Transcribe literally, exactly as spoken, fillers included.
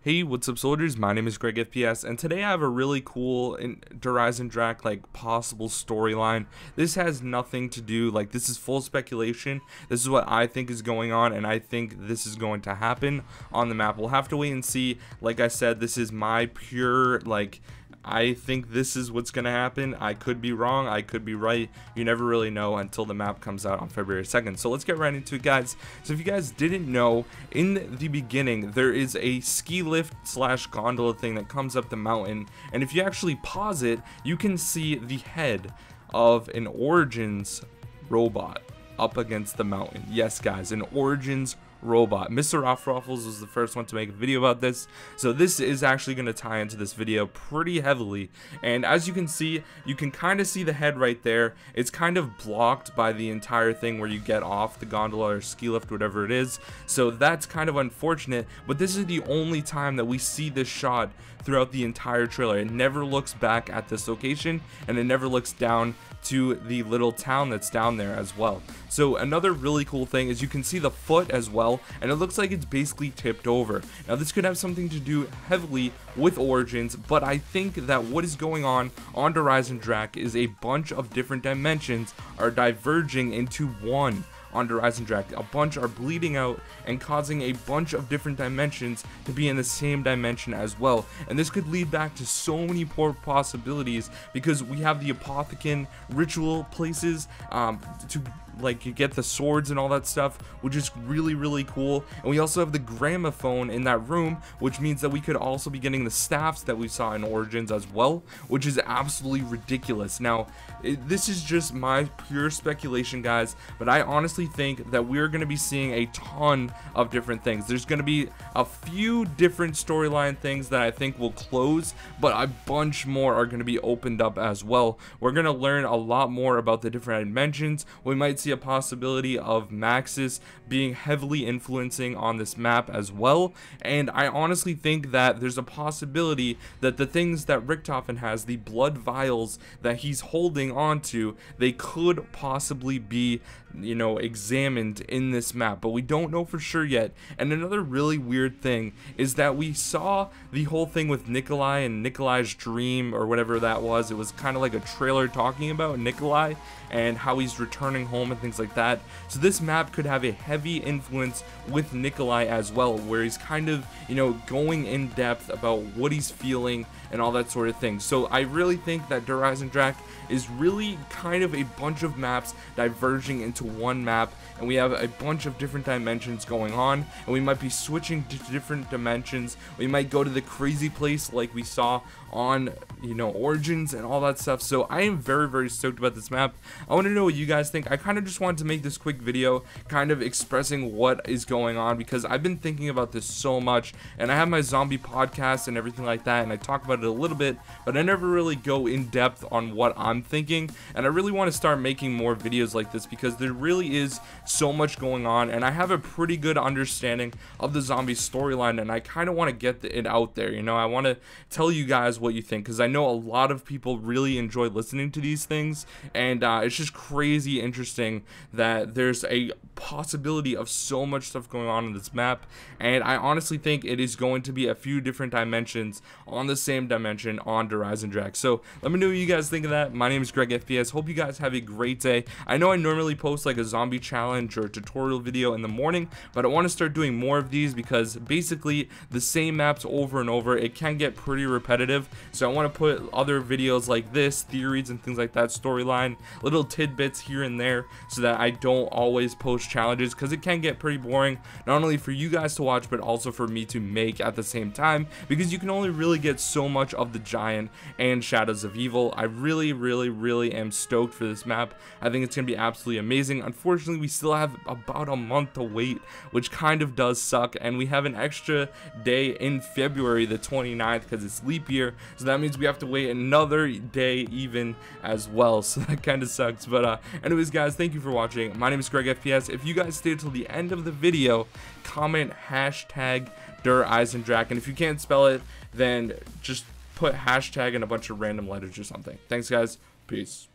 Hey, what's up, soldiers? My name is Greg F P S, and today I have a really cool Der Eisendrache like possible storyline. This has nothing to do, like, this is full speculation. This is what I think is going on, and I think this is going to happen on the map. We'll have to wait and see. Like I said, this is my pure, like, I think this is what's going to happen. I could be wrong. I could be right. You never really know until the map comes out on February second. So let's get right into it, guys. So if you guys didn't know, in the beginning, there is a ski lift slash gondola thing that comes up the mountain. And if you actually pause it, you can see the head of an Origins robot up against the mountain. Yes, guys, an Origins robot. Mister Rothruffles was the first one to make a video about this, so this is actually going to tie into this video pretty heavily. And as you can see, you can kind of see the head right there. It's kind of blocked by the entire thing where you get off the gondola or ski lift, whatever it is, so that's kind of unfortunate. But this is the only time that we see this shot throughout the entire trailer. It never looks back at this location, and it never looks down to the little town that's down there as well. So another really cool thing is you can see the foot as well, and it looks like it's basically tipped over. Now this could have something to do heavily with Origins, but I think that what is going on on Der Eisendrache is a bunch of different dimensions are diverging into one on Der Eisendrache. A bunch are bleeding out and causing a bunch of different dimensions to be in the same dimension as well. And this could lead back to so many poor possibilities, because we have the Apothicon ritual places um, to like you get the swords and all that stuff, which is really really cool. And we also have the gramophone in that room, which means that we could also be getting the staffs that we saw in Origins as well, which is absolutely ridiculous. Now it, this is just my pure speculation, guys, but I honestly think that we're going to be seeing a ton of different things. There's going to be a few different storyline things that I think will close, but a bunch more are going to be opened up as well. We're going to learn a lot more about the different dimensions. We might see a possibility of Maxis being heavily influencing on this map as well, and I honestly think that there's a possibility that the things that Richtofen has, the blood vials that he's holding onto, they could possibly be, you know, examined in this map, but we don't know for sure yet. And another really weird thing is that we saw the whole thing with Nikolai and Nikolai's dream or whatever that was. It was kind of like a trailer talking about Nikolai and how he's returning home and things like that. So this map could have a heavy influence with Nikolai as well, where he's kind of, you know, going in depth about what he's feeling and all that sort of thing. So I really think that Der Eisendrache is really kind of a bunch of maps diverging into one map, and we have a bunch of different dimensions going on, and we might be switching to different dimensions. We might go to the crazy place like we saw on, you know, Origins and all that stuff. So I am very very stoked about this map. I want to know what you guys think. I kind of just wanted to make this quick video kind of expressing what is going on, because I've been thinking about this so much, and I have my zombie podcast and everything like that, and I talk about it a little bit, but I never really go in depth on what I'm thinking. And I really want to start making more videos like this, because there really is so much going on, and I have a pretty good understanding of the zombie storyline, and I kind of want to get it out there. You know, I want to tell you guys what you think, because I know a lot of people really enjoy listening to these things, and uh, it's just crazy interesting that there's a possibility of so much stuff going on in this map. And I honestly think it is going to be a few different dimensions on the same dimension on Der Eisendrache. So let me know what you guys think of that. My name is Greg F P S. Hope you guys have a great day. I know I normally post like a zombie challenge or a tutorial video in the morning, but I want to start doing more of these, because basically the same maps over and over, it can get pretty repetitive. So I want to put other videos like this, theories and things like that, storyline, little tidbits here and there, so that I don't always post challenges, because it can get pretty boring, not only for you guys to watch but also for me to make at the same time, because you can only really get so much of the Giant and Shadows of Evil. I really really really am stoked for this map. I think it's gonna be absolutely amazing. Unfortunately, we still have about a month to wait, which kind of does suck, and we have an extra day in February the twenty-ninth, because it's leap year, so that means we have to wait another day even as well. So that kind of sucks. But uh anyways, guys, thank you for watching. My name is Greg F P S. If you guys stayed till the end of the video, comment hashtag Der Eisendrache, and if you can't spell it, then just put hashtag and a bunch of random letters or something. Thanks, guys. Peace.